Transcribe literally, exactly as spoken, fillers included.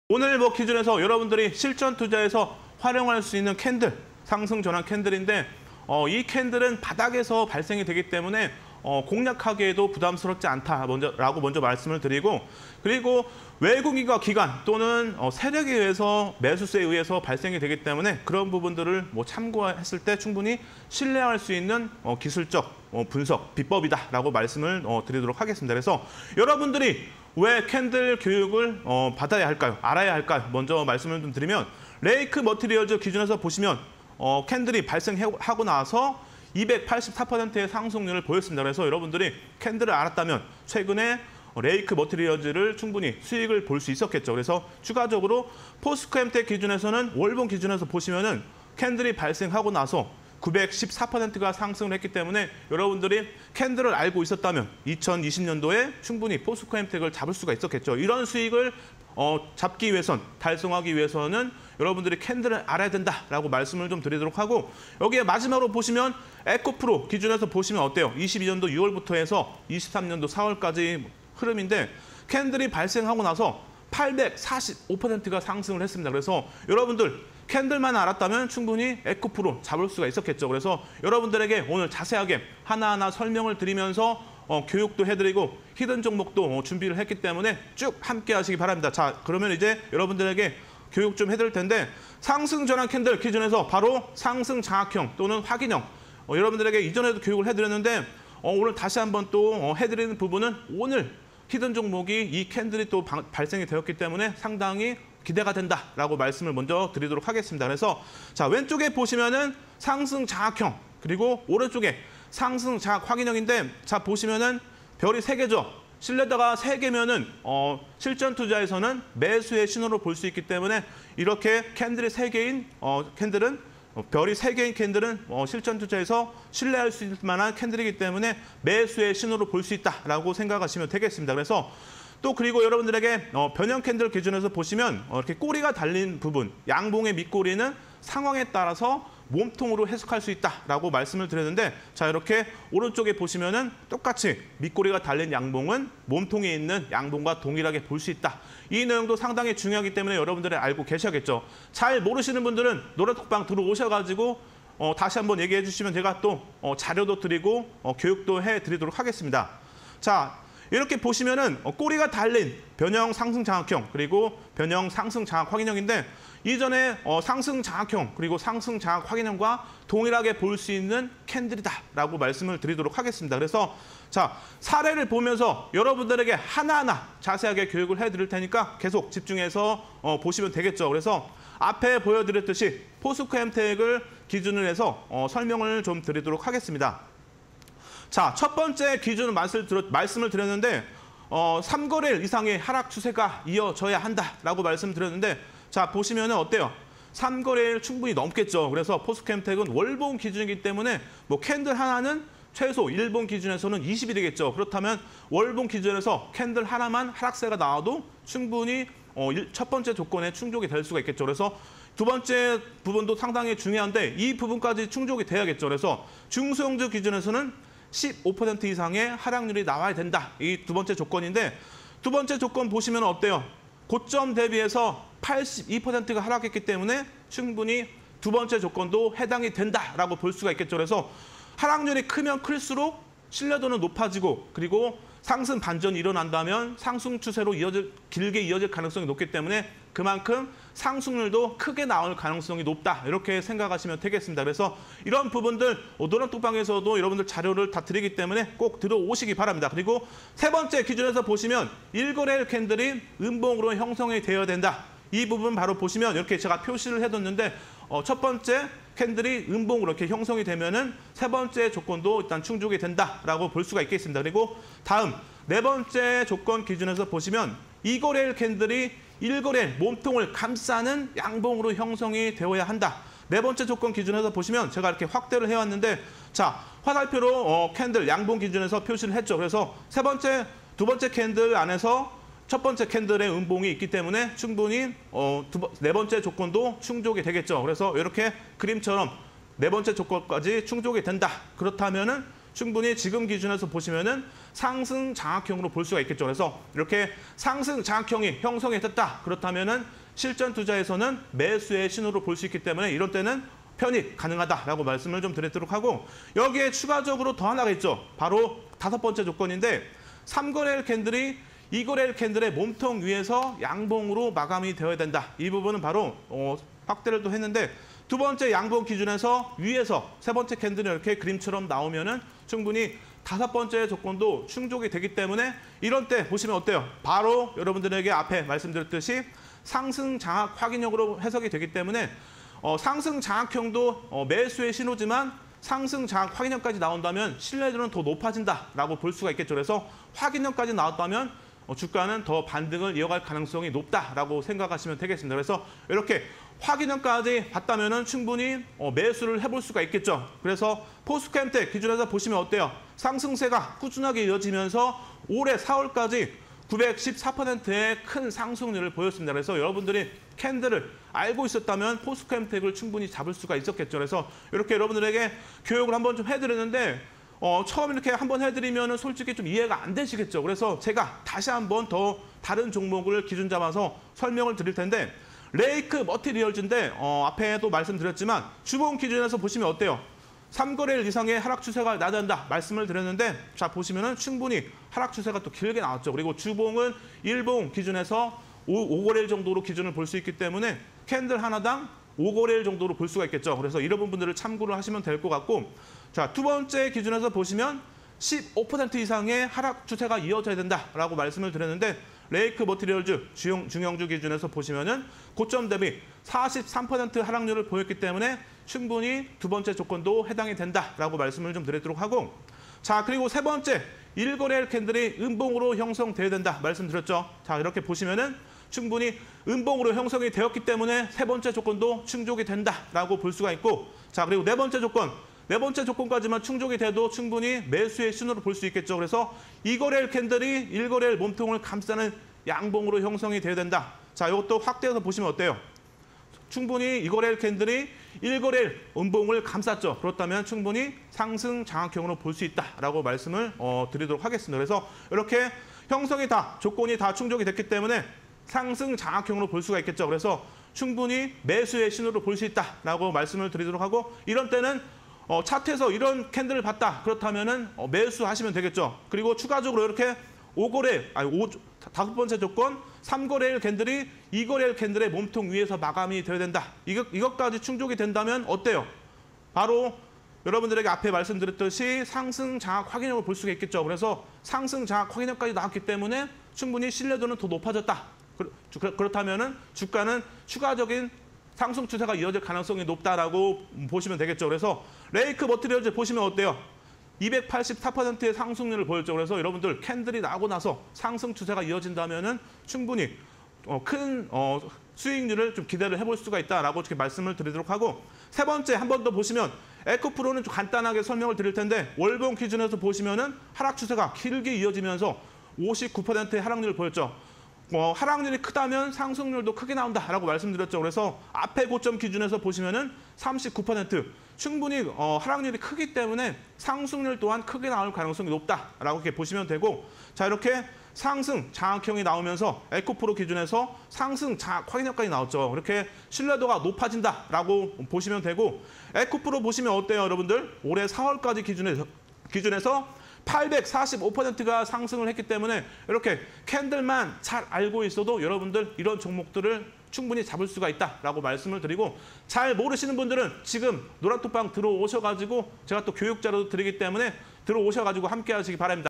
오늘 뭐 기준에서 여러분들이 실전 투자에서 활용할 수 있는 캔들, 상승 전환 캔들인데 어, 이 캔들은 바닥에서 발생이 되기 때문에 어, 공략하기에도 부담스럽지 않다 먼저, 라고 먼저 말씀을 드리고, 그리고 외국인과 기관 또는 어, 세력에 의해서 매수세에 의해서 발생이 되기 때문에 그런 부분들을 뭐 참고했을 때 충분히 신뢰할 수 있는 어, 기술적 어, 분석 비법이다라고 말씀을 어, 드리도록 하겠습니다. 그래서 여러분들이 왜 캔들 교육을 어, 받아야 할까요? 알아야 할까요? 먼저 말씀을 좀 드리면 레이크 머티리얼즈 기준에서 보시면 어, 캔들이 발생하고 나서 이백팔십사 퍼센트의 상승률을 보였습니다. 그래서 여러분들이 캔들을 알았다면 최근에 레이크 머티리얼즈를 충분히 수익을 볼 수 있었겠죠. 그래서 추가적으로 포스코엠텍 기준에서는 월봉 기준에서 보시면은 캔들이 발생하고 나서 구백십사 퍼센트가 상승을 했기 때문에 여러분들이 캔들을 알고 있었다면 이천이십 년도에 충분히 포스코엠텍을 잡을 수가 있었겠죠. 이런 수익을 어, 잡기 위해선, 달성하기 위해서는 여러분들이 캔들을 알아야 된다라고 말씀을 좀 드리도록 하고, 여기에 마지막으로 보시면 에코프로 기준에서 보시면 어때요? 이십이 년도 유월부터 해서 이십삼 년도 사월까지 흐름인데 캔들이 발생하고 나서 팔백사십오 퍼센트가 상승을 했습니다. 그래서 여러분들 캔들만 알았다면 충분히 에코프로 잡을 수가 있었겠죠. 그래서 여러분들에게 오늘 자세하게 하나하나 설명을 드리면서 어, 교육도 해드리고 히든 종목도 어, 준비를 했기 때문에 쭉 함께 하시기 바랍니다. 자, 그러면 이제 여러분들에게 교육 좀 해드릴 텐데 상승 전환 캔들 기준에서 바로 상승 장악형 또는 확인형 어, 여러분들에게 이전에도 교육을 해드렸는데 어, 오늘 다시 한번 또 어, 해드리는 부분은 오늘 히든 종목이 이 캔들이 또 방, 발생이 되었기 때문에 상당히 기대가 된다라고 말씀을 먼저 드리도록 하겠습니다. 그래서 자, 왼쪽에 보시면은 상승 장악형, 그리고 오른쪽에 상승 장악 확인형인데 자, 보시면은 별이 세 개죠. 실내다가 세 개면은 어, 실전 투자에서는 매수의 신호로 볼 수 있기 때문에 이렇게 캔들이 세 개인 어, 캔들은 어, 별이 세 개인 캔들은 어, 실전 투자에서 신뢰할 수 있을 만한 캔들이기 때문에 매수의 신호로 볼 수 있다라고 생각하시면 되겠습니다. 그래서 또 그리고 여러분들에게 어, 변형 캔들 기준에서 보시면 어, 이렇게 꼬리가 달린 부분, 양봉의 밑꼬리는 상황에 따라서 몸통으로 해석할 수 있다라고 말씀을 드렸는데 자, 이렇게 오른쪽에 보시면은 똑같이 밑꼬리가 달린 양봉은 몸통에 있는 양봉과 동일하게 볼 수 있다. 이 내용도 상당히 중요하기 때문에 여러분들이 알고 계셔야겠죠. 잘 모르시는 분들은 노래톡방 들어오셔가지고 어, 다시 한번 얘기해 주시면 제가 또 어, 자료도 드리고 어, 교육도 해드리도록 하겠습니다. 자, 이렇게 보시면은 어, 꼬리가 달린 변형 상승 장악형 그리고 변형 상승 장악 확인형인데 이전에 어, 상승 장악형 그리고 상승 장악 확인형과 동일하게 볼 수 있는 캔들이다라고 말씀을 드리도록 하겠습니다. 그래서 자, 사례를 보면서 여러분들에게 하나하나 자세하게 교육을 해드릴 테니까 계속 집중해서 어, 보시면 되겠죠. 그래서 앞에 보여드렸듯이 포스코엠텍을 기준으로 해서 어, 설명을 좀 드리도록 하겠습니다. 자, 첫 번째 기준은 말씀을 드렸는데 어, 삼 거래일 이상의 하락 추세가 이어져야 한다라고 말씀드렸는데 자, 보시면 어때요? 삼 거래일 충분히 넘겠죠. 그래서 포스코엠텍은 월봉 기준이기 때문에 뭐 캔들 하나는 최소 일봉 기준에서는 이십 일이겠죠. 그렇다면 월봉 기준에서 캔들 하나만 하락세가 나와도 충분히 어, 첫 번째 조건에 충족이 될 수가 있겠죠. 그래서 두 번째 부분도 상당히 중요한데 이 부분까지 충족이 돼야겠죠. 그래서 중소형주 기준에서는 십오 퍼센트 이상의 하락률이 나와야 된다. 이 두 번째 조건인데 두 번째 조건 보시면 어때요? 고점 대비해서 팔십이 퍼센트가 하락했기 때문에 충분히 두 번째 조건도 해당이 된다라고 볼 수가 있겠죠. 그래서 하락률이 크면 클수록 신뢰도는 높아지고 그리고 상승 반전이 일어난다면 상승 추세로 이어질, 길게 이어질 가능성이 높기 때문에 그만큼 상승률도 크게 나올 가능성이 높다. 이렇게 생각하시면 되겠습니다. 그래서 이런 부분들 노란톡방에서도 여러분들 자료를 다 드리기 때문에 꼭 들어오시기 바랍니다. 그리고 세 번째 기준에서 보시면 일 거래일 캔들이 음봉으로 형성이 되어야 된다. 이 부분 바로 보시면 이렇게 제가 표시를 해뒀는데 어, 첫 번째 캔들이 음봉으로 이렇게 형성이 되면은 세 번째 조건도 일단 충족이 된다라고 볼 수가 있겠습니다. 그리고 다음 네 번째 조건 기준에서 보시면 이 거래일 캔들이 일 거래일 몸통을 감싸는 양봉으로 형성이 되어야 한다. 네 번째 조건 기준에서 보시면 제가 이렇게 확대를 해왔는데 자, 화살표로 어, 캔들 양봉 기준에서 표시를 했죠. 그래서 세 번째, 두 번째 캔들 안에서 첫 번째 캔들의 음봉이 있기 때문에 충분히 어, 두, 네 번째 조건도 충족이 되겠죠. 그래서 이렇게 그림처럼 네 번째 조건까지 충족이 된다. 그렇다면은 충분히 지금 기준에서 보시면은 상승 장악형으로 볼 수가 있겠죠. 그래서 이렇게 상승 장악형이 형성이 됐다. 그렇다면은 실전 투자에서는 매수의 신호로 볼 수 있기 때문에 이런 때는 편입 가능하다라고 말씀을 좀 드리도록 하고, 여기에 추가적으로 더 하나가 있죠. 바로 다섯 번째 조건인데, 삼 거래일 캔들이 이 거래일 캔들의 몸통 위에서 양봉으로 마감이 되어야 된다. 이 부분은 바로 어, 확대를 또 했는데, 두 번째 양봉 기준에서 위에서 세 번째 캔들이 이렇게 그림처럼 나오면은 충분히 다섯 번째 조건도 충족이 되기 때문에 이런 때 보시면 어때요? 바로 여러분들에게 앞에 말씀드렸듯이 상승 장악 확인형으로 해석이 되기 때문에 어, 상승 장악형도 어, 매수의 신호지만 상승 장악 확인형까지 나온다면 신뢰도는 더 높아진다라고 볼 수가 있겠죠. 그래서 확인형까지 나왔다면 어, 주가는 더 반등을 이어갈 가능성이 높다라고 생각하시면 되겠습니다. 그래서 이렇게 확인형까지 봤다면은 충분히 어, 매수를 해볼 수가 있겠죠. 그래서 포스코엠텍 기준에서 보시면 어때요? 상승세가 꾸준하게 이어지면서 올해 사월까지 구백십사 퍼센트의 큰 상승률을 보였습니다. 그래서 여러분들이 캔들을 알고 있었다면 포스코엠텍을 충분히 잡을 수가 있었겠죠. 그래서 이렇게 여러분들에게 교육을 한번 좀 해드렸는데 어, 처음 이렇게 한번 해드리면 솔직히 좀 이해가 안 되시겠죠. 그래서 제가 다시 한번 더 다른 종목을 기준 잡아서 설명을 드릴 텐데, 레이크 머티리얼즈인데 어, 앞에도 말씀드렸지만 주봉 기준에서 보시면 어때요? 삼 거래일 이상의 하락 추세가 나타난다 말씀을 드렸는데, 자 보시면은 충분히 하락 추세가 또 길게 나왔죠. 그리고 주봉은 일봉 기준에서 오 거래일 정도로 기준을 볼 수 있기 때문에 캔들 하나당 오 거래일 정도로 볼 수가 있겠죠. 그래서 이런 부분들을 참고를 하시면 될 것 같고, 자 두 번째 기준에서 보시면 십오 퍼센트 이상의 하락 추세가 이어져야 된다라고 말씀을 드렸는데, 레이크 머티리얼즈 중형, 중형주 기준에서 보시면은 고점 대비 사십삼 퍼센트 하락률을 보였기 때문에 충분히 두 번째 조건도 해당이 된다라고 말씀을 좀 드리도록 하고, 자 그리고 세 번째 일 거래일 캔들이 음봉으로 형성돼야 된다 말씀드렸죠. 자 이렇게 보시면은 충분히 음봉으로 형성이 되었기 때문에 세 번째 조건도 충족이 된다라고 볼 수가 있고, 자 그리고 네 번째 조건, 네 번째 조건까지만 충족이 돼도 충분히 매수의 신호로 볼 수 있겠죠. 그래서 이 거래일 캔들이 일 거래일 몸통을 감싸는 양봉으로 형성이 돼야 된다. 자 이것도 확대해서 보시면 어때요? 충분히 이 거래일 캔들이 일 거래일 음봉을 감쌌죠. 그렇다면 충분히 상승 장악형으로 볼 수 있다라고 말씀을 어, 드리도록 하겠습니다. 그래서 이렇게 형성이 다 조건이 다 충족이 됐기 때문에 상승 장악형으로 볼 수가 있겠죠. 그래서 충분히 매수의 신호로 볼 수 있다라고 말씀을 드리도록 하고, 이런 때는 어, 차트에서 이런 캔들을 봤다. 그렇다면은 어, 매수하시면 되겠죠. 그리고 추가적으로 이렇게 오 거래일, 아니 오, 다섯 번째 조건, 삼 거래일 캔들이 이 거래일 캔들의 몸통 위에서 마감이 되어야 된다. 이것, 이것까지 충족이 된다면 어때요? 바로 여러분들에게 앞에 말씀드렸듯이 상승 장악 확인형을 볼 수가 있겠죠. 그래서 상승 장악 확인형까지 나왔기 때문에 충분히 신뢰도는 더 높아졌다. 그렇, 그렇다면은 주가는 추가적인 상승 추세가 이어질 가능성이 높다라고 보시면 되겠죠. 그래서 레이크 머티리얼즈 보시면 어때요? 이백팔십사 퍼센트의 상승률을 보였죠. 그래서 여러분들 캔들이 나고 나서 상승 추세가 이어진다면은 충분히 어, 큰 어, 수익률을 좀 기대를 해볼 수가 있다라고 이렇게 말씀을 드리도록 하고, 세 번째 한 번 더 보시면 에코프로는 좀 간단하게 설명을 드릴 텐데, 월봉 기준에서 보시면은 하락 추세가 길게 이어지면서 오십구 퍼센트의 하락률을 보였죠. 어, 하락률이 크다면 상승률도 크게 나온다라고 말씀드렸죠. 그래서 앞에 고점 기준에서 보시면은 삼십구 퍼센트 충분히 어, 하락률이 크기 때문에 상승률 또한 크게 나올 가능성이 높다라고 이렇게 보시면 되고, 자 이렇게 상승 장악형이 나오면서 에코프로 기준에서 상승 장악 확인형까지 나왔죠. 이렇게 신뢰도가 높아진다라고 보시면 되고, 에코프로 보시면 어때요, 여러분들? 올해 사월까지 기준에서 기준에서 팔백사십오 퍼센트가 상승을 했기 때문에 이렇게 캔들만 잘 알고 있어도 여러분들 이런 종목들을 충분히 잡을 수가 있다라고 말씀을 드리고, 잘 모르시는 분들은 지금 노란톡방 들어오셔가지고 제가 또 교육자료도 드리기 때문에 들어오셔가지고 함께 하시기 바랍니다.